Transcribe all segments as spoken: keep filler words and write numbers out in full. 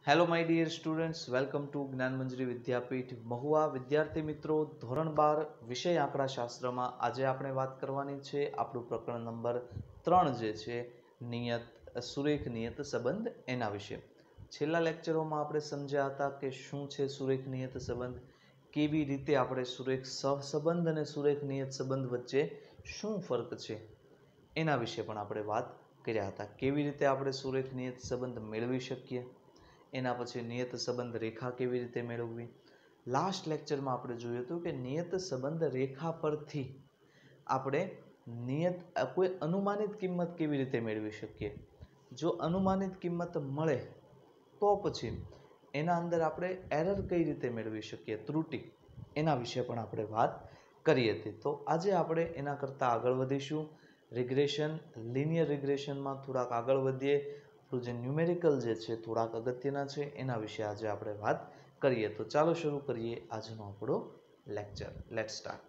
Hello my dear students, welcome to Gyanmanjari Vidyapeeth Mahuva. વિદ્યાર્થી મિત્રો, ધોરણ બાર વિષય આંકડાશાસ્ત્રમાં આજે આપણે વાત કરવાની છે આપણું પ્રકરણ નંબર ત્રણ જે છે નિયત સુરેખ નિયત સંબંધ એના વિશે. છેલ્લા લેક્ચરોમાં આપણે સમજ્યા હતા કે શું છે સુરેખ નિયત સંબંધ, કેવી રીતે આપણે સુરેખ સહસંબંધ અને સુરેખ નિયત સંબંધ વચ્ચે શું ફરક છે એના વિશે પણ આપણે વાત કર્યા હતા. કેવી રીતે આપણે સુરેખ નિયત સંબંધ મેળવી શકીએ, એના પછી નિયત સંબંધ રેખા કેવી રીતે મેળવવી. લાસ્ટ લેક્ચરમાં આપણે જોયું હતું કે નિયત સંબંધ રેખા પરથી આપણે નિયત કોઈ અનુમાનિત કિંમત કેવી રીતે મેળવી શકીએ. જો અનુમાનિત કિંમત મળે તો પછી એના અંદર આપણે એરર કઈ રીતે મેળવી શકીએ, ત્રુટિ, એના વિશે પણ આપણે વાત કરી હતી. તો આજે આપણે એના કરતાં આગળ વધીશું. રિગ્રેશન, લિનિયર રિગ્રેશનમાં થોડાક આગળ વધીએ. જે ન્યુમેરિકલ જે છે થોડાક અગત્યના છે એના વિશે આજે આપણે વાત કરીએ. તો ચાલો શરૂ કરીએ આજનો આપણો લેક્ચર. Late start.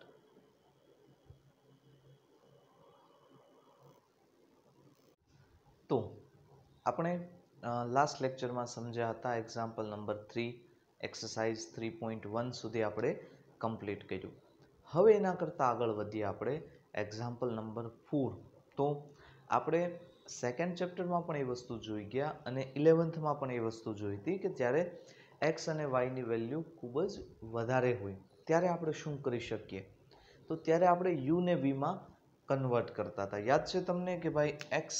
તો આપણે લાસ્ટ લેક્ચરમાં સમજ્યા હતા example number three, exercise three point one સુધી આપણે કમ્પ્લીટ કર્યું. હવે એના કરતાં આગળ વધીએ આપણે એક્ઝામ્પલ નંબર ફોર. તો આપણે સેકન્ડ ચેપ્ટરમાં પણ એ વસ્તુ જોઈ ગયા અને ઇલેવન્થમાં પણ એ વસ્તુ જોઈ હતી કે જ્યારે એક્સ અને વાયની વેલ્યુ ખૂબ જ વધારે હોય ત્યારે આપણે શું કરી શકીએ. તો ત્યારે આપણે યુ ને વીમાં કન્વર્ટ કરતા હતા. યાદ છે તમને કે ભાઈ એક્સ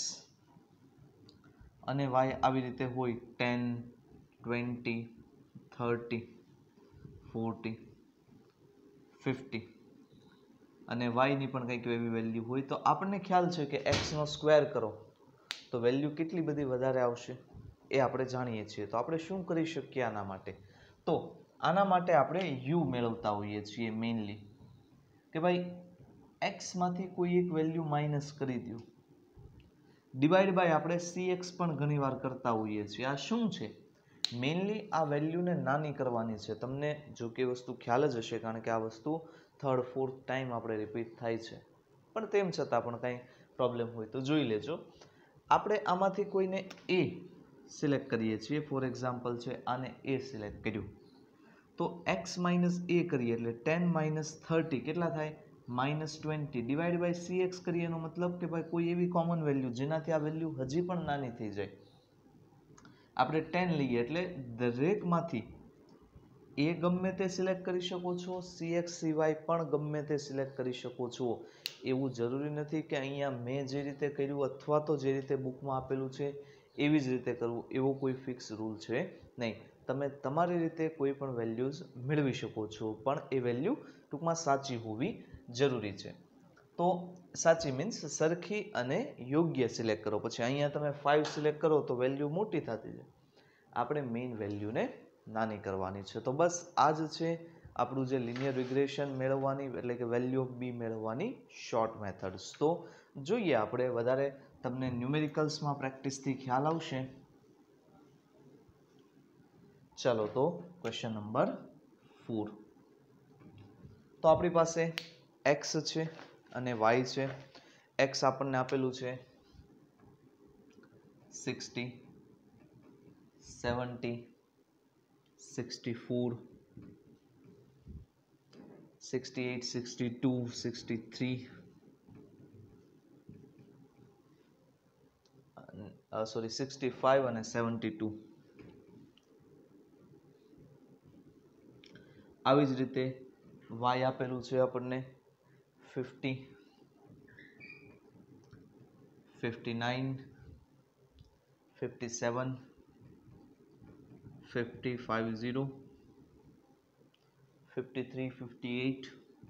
અને વાય આવી રીતે હોય ten, twenty, thirty, forty, fifty અને વાયની પણ કંઈક એવી વેલ્યુ હોય તો આપણને ખ્યાલ છે કે એક્સનો સ્ક્વેર કરો તો વેલ્યુ કેટલી બધી વધારે આવશે એ આપણે જાણીએ છીએ. તો આપણે શું કરી શકીએ આના માટે? તો આના માટે આપણે યુ મેળવતા હોઈએ છીએ મેઇનલી કે ભાઈ એક્સમાંથી કોઈ એક વેલ્યુ માઇનસ કરી દો. ડિવાઈડ બાય આપણે સી એક્સ પણ ઘણી વાર કરતા હોઈએ છીએ. આ શું છે? મેઇનલી આ વેલ્યુને નાની કરવાની છે. તમને જો કે વસ્તુ ખ્યાલ જ હશે કારણ કે આ વસ્તુ થર્ડ ફોર્થ ટાઈમ આપણે રિપીટ થાય છે, પણ તેમ છતાં પણ કાંઈ પ્રોબ્લેમ હોય તો જોઈ લેજો. આપણે આમાંથી કોઈને એ સિલેક્ટ કરીએ છીએ. ફોર એક્ઝામ્પલ છે આને એ સિલેક્ટ કર્યું તો એક્સ માઇનસ એ કરીએ એટલે ટેન માઇનસ થર્ટી કેટલા થાય? Minus twenty. Divide by C X કરીએ એનો મતલબ કે ભાઈ કોઈ એવી કોમન વેલ્યુ જેનાથી આ વેલ્યુ હજી પણ નાની થઈ જાય. આપણે ટેન લઈએ એટલે દરેકમાંથી એ ગમે તે સિલેક્ટ કરી શકો છો, સી એક્સ સિવાય પણ ગમે તે સિલેક્ટ કરી શકો છો. એવું જરૂરી નથી કે અહીંયા મેં જે રીતે કર્યું અથવા તો જે રીતે બુકમાં આપેલું છે એવી જ રીતે કરવું, એવો કોઈ ફિક્સ રૂલ છે નહીં. તમે તમારી રીતે કોઈ પણ વેલ્યુઝ મેળવી શકો છો, પણ એ વેલ્યુ ટૂંકમાં સાચી હોવી જરૂરી છે. તો સાચી મીન્સ સરખી અને યોગ્ય સિલેક્ટ કરો. પછી અહીંયા તમે ફાઇવ સિલેક્ટ કરો તો વેલ્યુ મોટી થતી જાય. આપણે મેઇન વેલ્યુને નાની કરવાની છે. તો બસ આ જ છે આપણું જે લિનિયર રિગ્રેશન મેળવવાની એટલે કે વેલ્યુ ઓફ બી મેળવવાની શોર્ટ મેથડ્સ. તો જોઈએ આપણે વધારે તમને ન્યુમેરિકલ્સમાં પ્રેક્ટિસથી ખ્યાલ આવશે. ચલો તો ક્વેશ્ચન નંબર ફોર. તો આપણી પાસે એક્સ છે અને વાય છે. એક્સ આપણને આપેલું છે sixty, seventy, sixty four, sixty eight, sixty two, sixty three, sorry sixty five અને સેવન્ટી ટુ. આવી જ રીતે વાય આપેલું છે આપણને fifty, fifty nine, fifty seven, fifty five zero, fifty three, fifty eight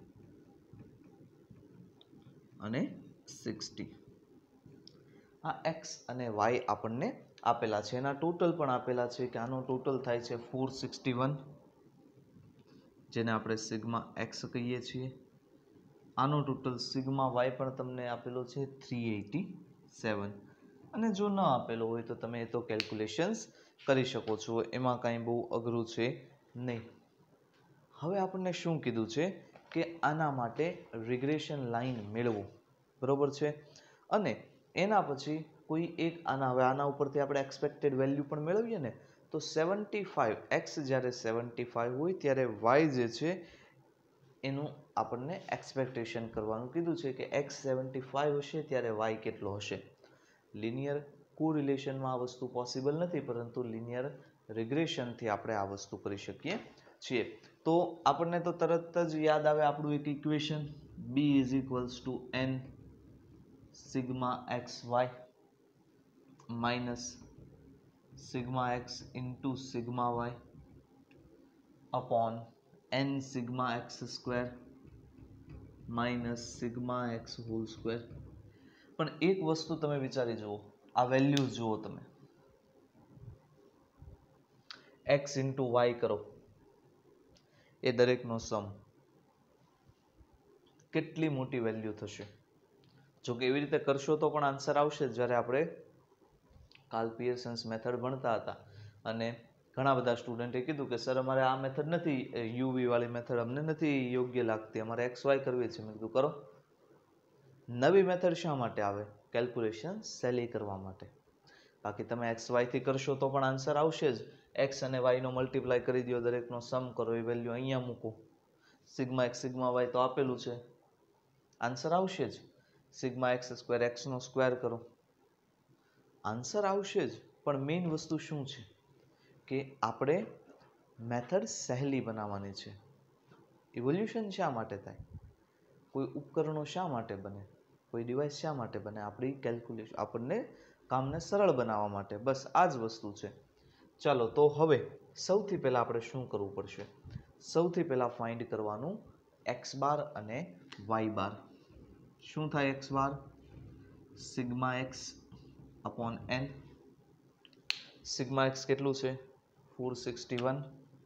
અને સિક્સટી. આ એક્સ અને વાય આપણને આપેલા છે. એના ટોટલ પણ આપેલા છે કે આનો ટોટલ થાય છે ફોર સિક્સટી વન, જેને આપણે સિગ્મા એક્સ કહીએ છીએ. આનો ટોટલ સિગ્મા વાય પણ તમને આપેલો છે થ્રી એટી સેવન. અને જો ન આપેલો હોય તો તમે એ તો કેલ્ક્યુલેશન્સ કરી શકો છો, એમાં કાંઈ બહુ અઘરું છે નહીં. હવે આપણને શું કીધું છે કે આના માટે રિગ્રેશન લાઇન મેળવો, બરોબર છે. અને એના પછી કોઈ એક આના હવે આના ઉપરથી આપણે એક્સપેક્ટેડ વેલ્યુ પણ મેળવીએ ને, તો સેવન્ટી ફાઈવ એક્સ જ્યારે સેવન્ટી ફાઈવ હોય ત્યારે વાય જે છે એનું આપણને એક્સપેક્ટેશન કરવાનું કીધું છે કે એક્સ સેવન્ટી ફાઈવ હશે ત્યારે વાય કેટલો હશે. લિનિયર કોરિલેશનમાં આ વસ્તુ પોસિબલ નથી, પરંતુ લિનિયર રિગ્રેશનથી આપણે આ વસ્તુ કરી શકીએ છીએ. તો આપણને તો તરત જ યાદ આવે આપણું એક equation, B is equals to N sigma X Y minus sigma X into sigma Y upon N sigma X square minus sigma X whole square. પણ એક વસ્તુ તમે વિચારી જુઓ, આ વેલ્યુઝ જુઓ તમે, એક્સ ઇન્ટુ વાય કરો એ દરેકનો સમ, કેટલી મોટી વેલ્યુ થશે. જો કે એવી રીતે કરશો તો પણ આન્સર આવશે. જ્યારે આપણે કાર્લ પિયર્સન્સ મેથડ ભણતા હતા અને ઘણા બધા સ્ટુડન્ટે કીધું કે સર અમારે આ મેથડ નથી, યુવી વાળી મેથડ અમને નથી યોગ્ય લાગતી, અમારે એક્સ વાય કરવી છે. મેં કીધું કરો. નવી મેથડ શા માટે આવે? કેલ્ક્યુલેશન સહેલી કરવા માટે. બાકી તમે એક્સ વાયથી કરશો તો પણ આન્સર આવશે જ. એક્સ અને વાયનો મલ્ટીપ્લાય કરી દો, દરેકનો સમ કરો, એ વેલ્યુ અહીંયા મૂકો. સિગ્મા એક્સ સિગ્મા વાય તો આપેલું છે, આન્સર આવશે જ. સિગ્મા એક્સ સ્ક્વેર એક્સનો સ્ક્વેર કરો, આન્સર આવશે જ. પણ મેઇન વસ્તુ શું છે કે આપણે મેથડ સહેલી બનાવવાની છે. ઇવોલ્યુશન શા માટે થાય? કોઈ ઉપકરણો શા માટે બને? કોઈ ડિવાઇસ શા માટે બને? આપણી કેલ્ક્યુલેશન, આપણને કામને સરળ બનાવવા માટે. બસ આ જ વસ્તુ છે. ચાલો, તો હવે સૌથી પહેલાં આપણે શું કરવું પડશે? સૌથી પહેલાં ફાઇન્ડ કરવાનું એક્સ બાર અને વાય બાર. શું થાય X bar? Sigma X upon N. Sigma X કેટલું છે? Four sixty one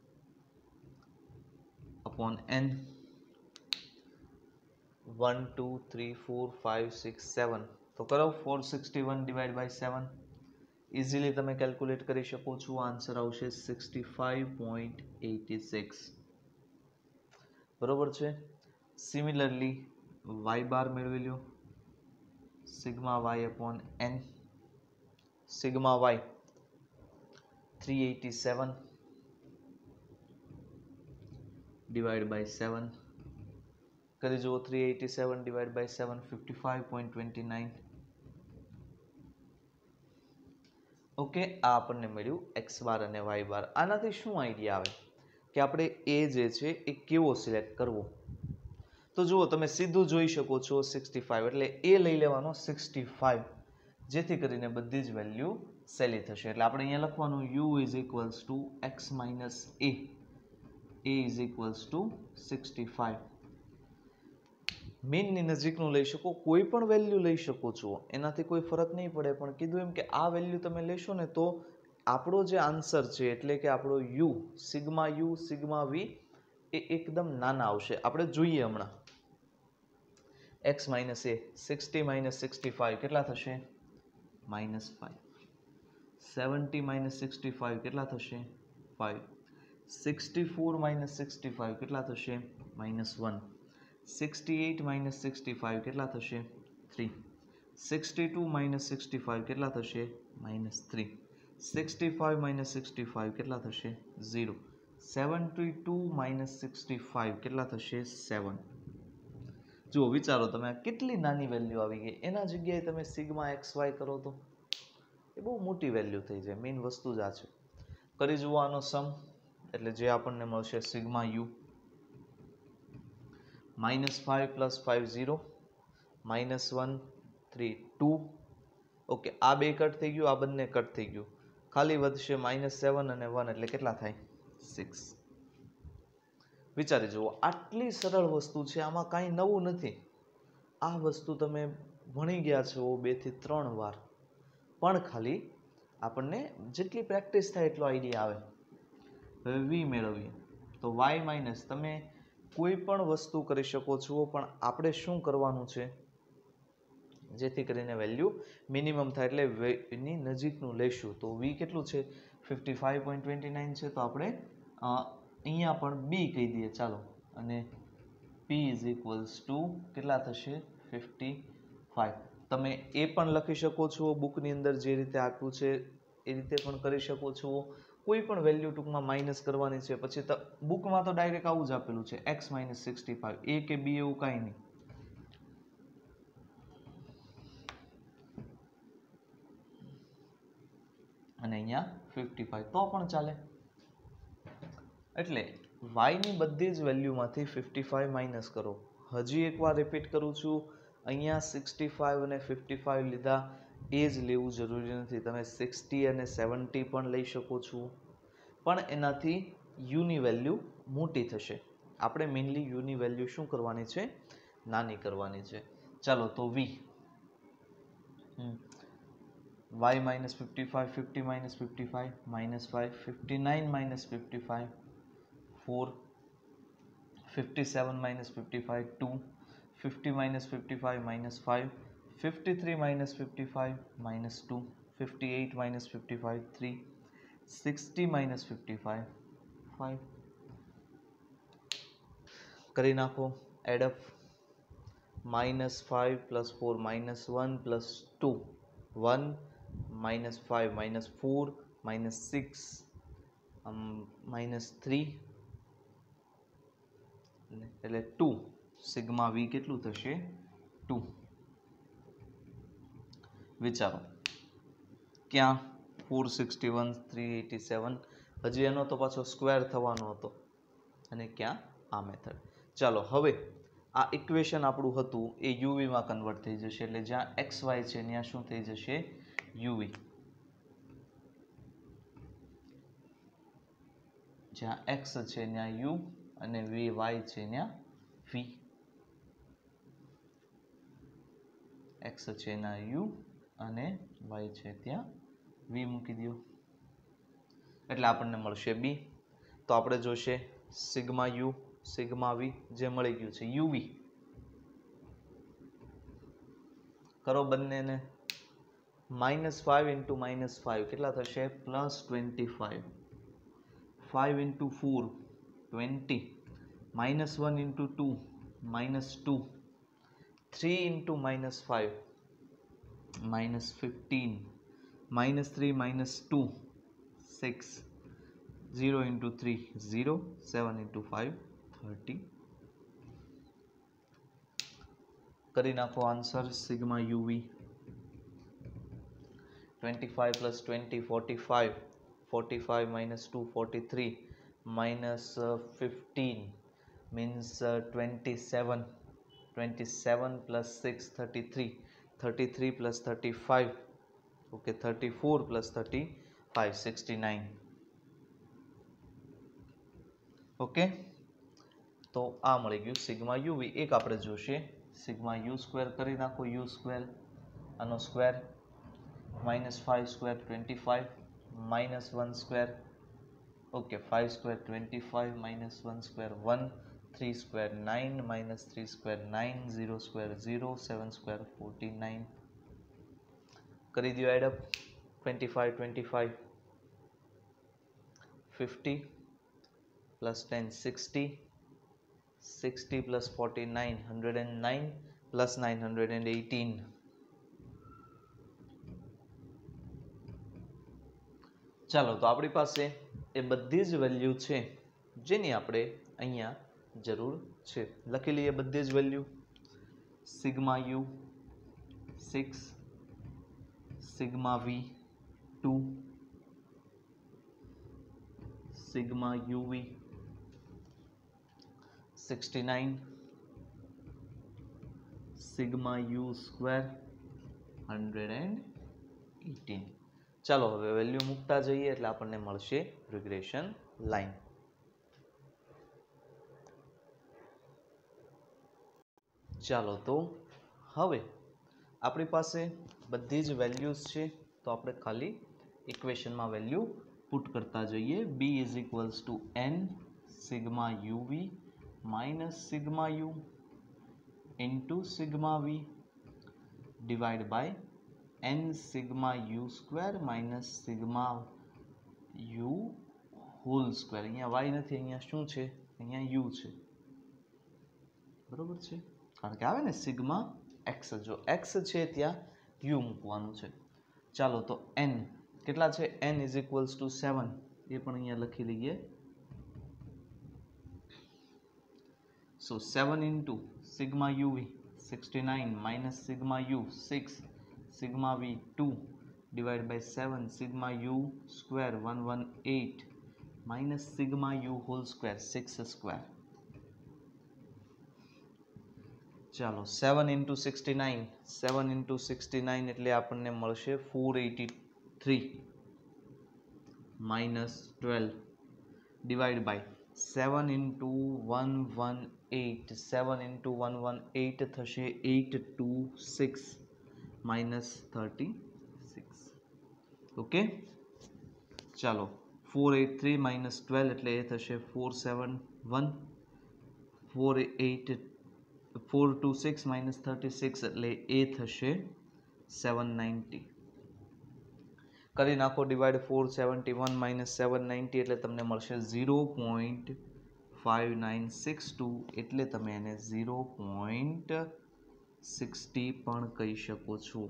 upon N. One two three four five six seven. તો કરો four sixty one divide by seven. Easily તમે calculate કરી શકો છો. આન્સર આવશે sixty five point eighty six. બરોબર છે. સિમિલરલી વાય બાર મેળવી લો. Sigma Y upon N. Sigma Y three eighty seven divide by seven. કરી જુઓ. Three eighty seven divide by seven, fifty five point twenty nine. Okay, આ આપણને મળ્યું x bar અને વાય બાર. આનાથી શું આઈડિયા આવે કે આપણે એ જે છે એ કેવો સિલેક્ટ કરવો? તો જુઓ, તમે સીધું જોઈ શકો છો સિક્સટી ફાઇવ, એટલે એ લઈ લેવાનો સિક્સટી ફાઇવ, જેથી કરીને બધી જ વેલ્યુ સહેલી થશે. એટલે આપણે અહીંયા લખવાનું U is equals to X minus A, A is equals to sixty five. મીનની નજીકનું લઈ શકો, કોઈ પણ વેલ્યુ લઈ શકો છો, એનાથી કોઈ ફરક નહીં પડે. પણ કીધું એમ કે આ વેલ્યુ તમે લેશો ને તો આપણો જે આન્સર છે, એટલે કે આપણો U, sigma U sigma V, એ એકદમ નાના આવશે. આપણે જોઈએ હમણાં. X minus A, sixty minus sixty five કેટલા થશે? Minus five. Seventy minus sixty five કેટલા થશે? Five. Sixty four minus sixty five કેટલા થશે? Minus one. Sixty eight minus sixty five કેટલા થશે? Three. Sixty two minus sixty five કેટલા થશે? Minus three. Sixty five minus sixty five કેટલા થશે? Zero. Seventy two minus sixty five કેટલા થશે? સેવન. જુઓ, વિચારો તમે, આ કેટલી નાની વેલ્યુ આવી ગઈ. એના જગ્યાએ તમે સિગ્મા એક્સ વાય કરો તો એ બહુ મોટી વેલ્યુ થઈ જાય. મેઇન વસ્તુ જ આ છે. કરી જુઓ આનો સમ, એટલે જે આપણને મળશે sigma U minus five plus five zero, minus one three two. Okay, આ બે કટ થઈ ગયું, આ બંને કટ થઈ ગયું. ખાલી વધશે માઇનસ સેવન અને વન, એટલે કેટલા થાય? સિક્સ. વિચારી જુઓ, આટલી સરળ વસ્તુ છે, આમાં કાંઈ નવું નથી. આ વસ્તુ તમે ભણી ગયા છો બે થી ત્રણ વાર, પણ ખાલી આપણને જેટલી પ્રેક્ટિસ થાય એટલો આઈડિયા આવે. હવે વી મેળવીએ તો વાય માઇનસ, તમે કોઈ પણ વસ્તુ કરી શકો છો, પણ આપણે શું કરવાનું છે જેથી કરીને વેલ્યુ મિનિમમ થાય, એટલે એની નજીકનું લઈશું. તો વી કેટલું છે? Fifty five point twenty nine છે. તો આપણે અહીંયા પણ બી કહી દઈએ ચાલો, અને પી ઇઝ ઇક્વલ્સ ટુ કેટલા થશે? Fifty five. તમે એ પણ લખી શકો છો બુકની અંદર જે રીતે આપ્યું છે એ રીતે પણ કરી શકો છો, કોઈ પણ વેલ્યુ ટૂંકમાં માઇનસ કરવાની છે. પછી બુકમાં તો ડાયરેક્ટ આવું જ આપેલું છે, એક્સ માઇનસ સિક્સટી ફાઈવ. એ કે બી એવું કાંઈ નહીં. અને અહીંયા ફિફ્ટી ફાઈવ તો પણ ચાલે. એટલે વાયની બધી જ વેલ્યુમાંથી ફિફ્ટી ફાઈવ માઇનસ કરો. હજી એકવાર રિપીટ કરું છું, અહીંયા સિક્સટી ફાઈવ અને ફિફ્ટી ફાઈવ લીધા એ જ લેવું જરૂરી નથી. તમે સિક્સટી અને સેવન્ટી પણ લઈ શકો છો, પણ એનાથી યુની વેલ્યુ મોટી થશે. આપણે મેઇનલી યુની વેલ્યુ શું કરવાની છે? નાની કરવાની છે. ચાલો તો વી y minus fifty-five, fifty minus fifty-five, minus five, fifty-nine minus fifty-five, four, fifty-seven minus fifty-five, two, fifty minus fifty-five, minus five, fifty-three minus fifty-five, minus two, fifty-eight minus fifty-five, three, sixty minus fifty-five, five. કરી નાખો add up. minus five plus four minus one plus two, one, minus five minus four minus six, um, minus three એટલે two. Sigma V કેટલું થશે? two. વિચારો ક્યાં four sixty-one, three eighty-seven, હજી એનો તો પાછો સ્ક્વેર થવાનો હતો, અને ક્યાં આ મેથડ. ચાલો હવે આ ઇક્વેશન આપણું હતું એ યુવીમાં કન્વર્ટ થઈ જશે. એટલે જ્યાં એક્સ વાય છે ત્યાં શું થઈ જશે? યુવી. જ્યાં એક્સ છે ત્યાં યુ અને વી વાય છે ત્યાં વી. એક્સ છે ત્યાં યુ અને વાય છે ત્યાં વી મૂકી દો એટલે આપણને મળશે બી. તો આપણે જોશે સિગ્મા યુ સિગ્મા વી, જે મળી ગયું છે યુવી. કરો બંનેને. Minus five into minus five કેટલા થશે? Plus twenty five. Five into four twenty. Minus one into two minus two. Three into minus five minus fifteen. Minus three minus two six. Zero into three zero. Seven into five thirty. કરી નાખો answer. Sigma U V twenty-five plus twenty, forty-five, forty-five minus two, forty-three, minus uh, fifteen means uh, twenty-seven, twenty-seven plus six, thirty-three, thirty-three plus thirty-five, okay, thirty-four plus thirty-five, sixty-nine. Okay, તો આ મળી ગયું sigma UV. એક આપણે જોશે sigma U square. કરી નાખો U square, આનો square. minus five square twenty-five, minus one square, okay, five square twenty-five, minus one square one, three square nine, minus three square nine, zero square zero, seven square forty-nine. કરી દો add up. twenty-five, twenty-five, fifty plus ten, sixty, sixty plus forty-nine, one hundred nine plus nine hundred eighteen. ચાલો તો આપણી પાસે એ બધી જ value છે જેની આપણે અહીંયા જરૂર છે. લખી લઈએ બધી જ value. Sigma U six, sigma V two, sigma U V sixty nine, sigma U square hundred and eighteen. ચાલો હવે વેલ્યુ મૂકતા જઈએ એટલે આપણને મળશે રિગ્રેશન લાઈન. ચાલો તો હવે આપણી પાસે બધી જ વેલ્યુઝ છે, તો આપણે ખાલી ઇક્વેશનમાં વેલ્યુ પુટ કરતા જઈએ. B is equals to N sigma U V minus sigma U into sigma V divide by n sigma u square minus sigma u whole square. અહીંયા y નથી, અહીંયા શું છે? અહીંયા u છે. બરોબર છે, કારણ કે આવે ને સિગ્મા x. જો x છે ત્યાં u મૂકવાનું છે. ચાલો તો n કેટલા છે? n is equals to seven. એ પણ અહીંયા લખી લઈએ. So seven into sigma U V sixty nine minus sigma U six sigma V two divided by seven sigma u square one hundred eighteen minus sigma u whole square six square. ચાલો seven into sixty-nine seven into sixty-nine એટલે આપણને મળશે four eighty-three minus twelve divided by seven into one hundred eighteen seven into one hundred eighteen થશે eight twenty-six minus thirty-six. Okay ચાલો four eighty-three minus twelve એટલે એ થશે four seventy-one four eight four twenty-six minus thirty-six એટલે એ થશે seven ninety. કરી નાખો divide four seventy-one minus seven ninety એટલે તમને મળશે zero point five nine six two એટલે તમે એને zero point six zero પણ કહી શકો છો.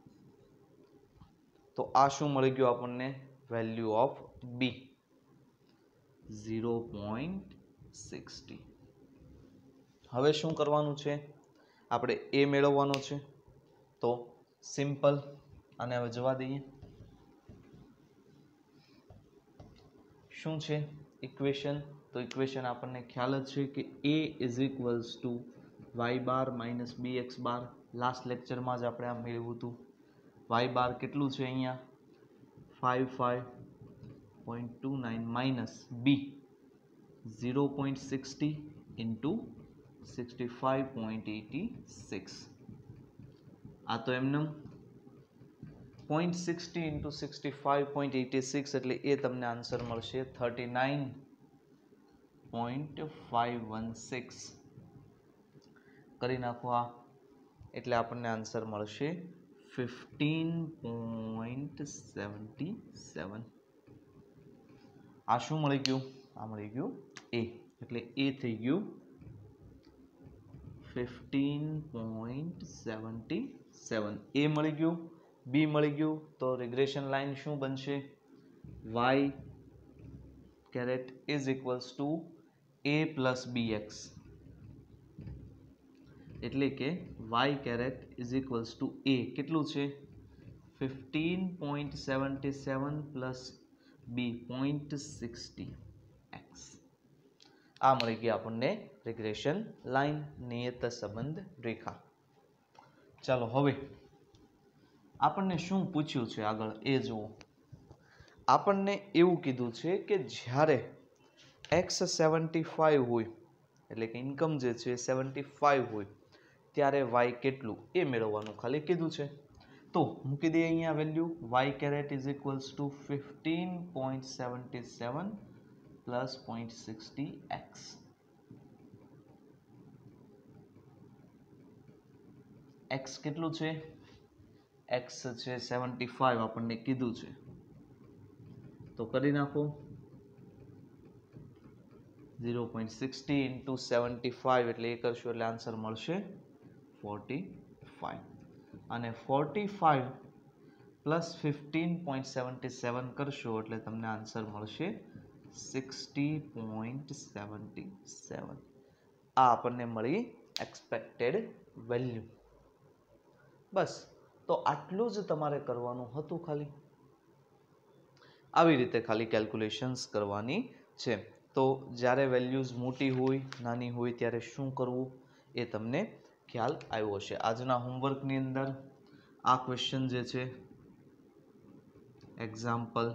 તો આ શું મળી ગયું આપણને value of B zero point six zero. હવે શું કરવાનું છે આપણે એ મેળવવાનો છે તો સિમ્પલ આને હવે જવા દઈએ. શું છે ઇક્વેશન તો ઇક્વેશન આપણને ખ્યાલ જ છે કે a is equals to Y bar minus B X bar. Last લેક્ચરમાં જ આપણે આ મેળવ્યું હતું. વાય બાર કેટલું છે અહીંયા fifty-five point two nine minus B zero point six zero into sixty-five point eight six. આ તો એમને point six zero into sixty-five point eight six એટલે એ તમને આન્સર મળશે thirty-nine point five one six. કરી નાખો આ એટલે આપણને આન્સર મળશે fifteen point seven seven. આ શું મળી ગયું આ મળી ગયું એ એટલે એ થઈ ગયું fifteen point seven seven. એ મળી ગયું બી મળી ગયું તો રિગ્રેશન લાઈન શું બનશે y caret is equals to a plus B X એટલે કે y caret is equals to a કેટલું છે fifteen point seven seven plus b point six zero x. આ મળી ગઈ આપણને રિગ્રેશન લાઈન નિયત સંબંધ રેખા. ચાલો હવે આપણને શું પૂછ્યું છે આગળ એ જુઓ. આપણને એવું કીધું છે કે જ્યારે x seventy-five હોય એટલે કે ઇન્કમ જે છે seventy-five હોય ત્યારે y કેટલું એ મેળવવાનું ખાલી કીધું છે. તો મૂકી દઈએ અહીંયા value y caret is equals to fifteen point seven seven plus point six zero x. x કેટલું છે x છે seventy-five આપણને કીધું છે તો કરી નાખો zero point six zero into seventy-five એટલે એ કરશો એટલે આન્સર મળશે forty-five. અને forty-five plus fifteen point seven seven કરશો એટલે તમને આન્સર મળશે sixty point seven seven. આ આપણને મળી એક્સપેક્ટેડ વેલ્યુ. બસ તો આટલું જ તમારે કરવાનું હતું. ખાલી આવી રીતે ખાલી કેલ્ક્યુલેશન્સ કરવાની છે. તો જ્યારે વેલ્યુઝ મોટી હોય નાની હોય ત્યારે શું કરવું એ તમને ખ્યાલ આવ્યો હશે. આજના હોમવર્કની અંદર આ ક્વેશ્ચન જે છે એક્ઝામ્પલ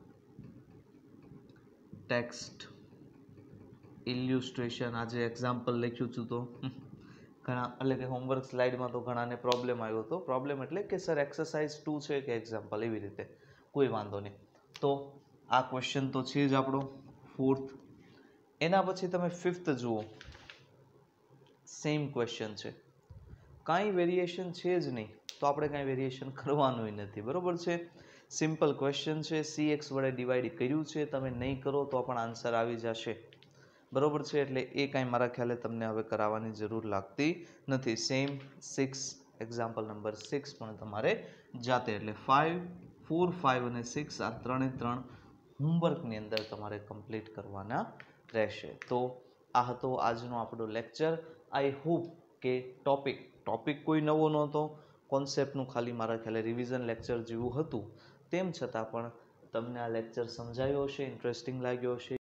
ટેક્સ્ટ ઇલ્યુસ્ટ્રેશન આજે એક્ઝામ્પલ લખ્યું છું તો ઘણા એટલે કે હોમવર્ક સ્લાઇડમાં તો ઘણાને પ્રોબ્લેમ આવ્યો હતો. પ્રોબ્લેમ એટલે કે સર એક્સરસાઇઝ ટુ છે કે એક્ઝામ્પલ એવી રીતે કોઈ વાંધો નહીં. તો આ ક્વેશ્ચન તો છે જ આપણો ફોર્થ. એના પછી તમે ફિફ્થ જુઓ સેમ ક્વેશ્ચન છે કાંઈ વેરિએશન છે જ નહીં તો આપણે કાંઈ વેરિએશન કરવાનું નથી. બરોબર છે સિમ્પલ ક્વેશ્ચન છે સી એક્સ વડે ડિવાઈડ કર્યું છે તમે નહીં કરો તો પણ આન્સર આવી જશે. બરોબર છે એટલે એ કાંઈ મારા ખ્યાલે તમને હવે કરાવવાની જરૂર લાગતી નથી. Same six example number six પણ તમારે જાતે એટલે ફાઇવ ફોર ફાઇવ અને સિક્સ આ ત્રણે ત્રણ હોમવર્કની અંદર તમારે કમ્પ્લીટ કરવાના રહેશે. તો આ હતો આજનો આપણો લેક્ચર. આઈ હોપ કે ટોપિક ટોપિક કોઈ નવો નહોતો, કોન્સેપ્ટનું ખાલી મારા ખ્યાલે રિવિઝન લેક્ચર જેવું હતું. તેમ છતાં પણ તમને આ લેક્ચર સમજાયો હશે, ઇન્ટરેસ્ટિંગ લાગ્યો હશે.